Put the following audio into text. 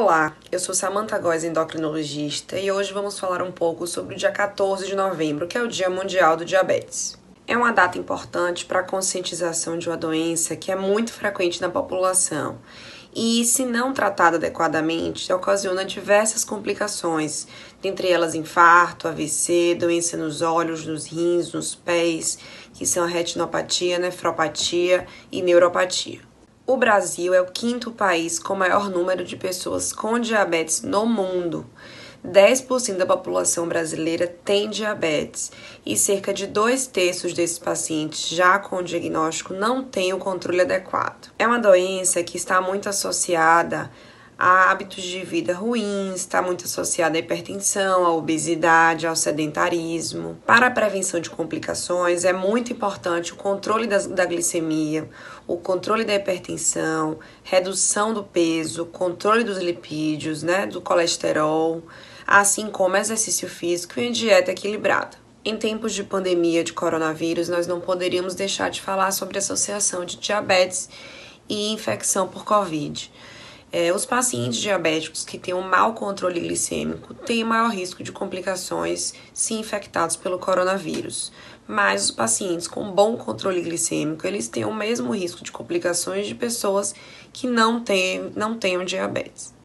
Olá, eu sou Samantha Góes, endocrinologista, e hoje vamos falar um pouco sobre o dia 14 de novembro, que é o Dia Mundial do Diabetes. É uma data importante para a conscientização de uma doença que é muito frequente na população e, se não tratada adequadamente, ocasiona diversas complicações, dentre elas infarto, AVC, doença nos olhos, nos rins, nos pés, que são a retinopatia, nefropatia e neuropatia. O Brasil é o 5º país com maior número de pessoas com diabetes no mundo. 10% da população brasileira tem diabetes e cerca de 2/3 desses pacientes já com o diagnóstico não têm o controle adequado. É uma doença que está muito associada a hábitos de vida ruins, está muito associada à hipertensão, à obesidade, ao sedentarismo. Para a prevenção de complicações, é muito importante o controle da glicemia, o controle da hipertensão, redução do peso, controle dos lipídios, do colesterol, assim como exercício físico e dieta equilibrada. Em tempos de pandemia de coronavírus, nós não poderíamos deixar de falar sobre a associação de diabetes e infecção por Covid. Os pacientes diabéticos que têm um mau controle glicêmico têm maior risco de complicações se infectados pelo coronavírus, mas os pacientes com bom controle glicêmico, eles têm o mesmo risco de complicações de pessoas que não tenham diabetes.